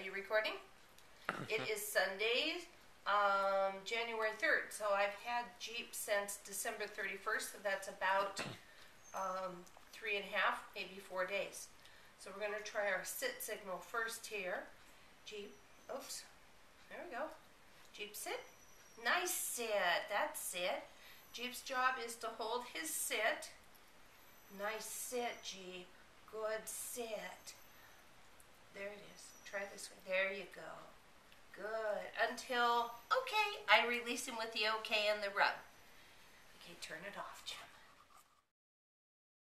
you recording? It is Sunday, January 3rd. So I've had Jeep since December 31st. So that's about 3.5, maybe 4 days. So we're going to try our sit signal first here. Jeep, oops, there we go. Jeep sit. Nice sit, that's it. Jeep's job is to hold his sit. Nice sit, Jeep. Good sit. There it is. Try this way. There you go. Good. Until, okay, I release him with the okay and the rub. Okay, turn it off, Jim.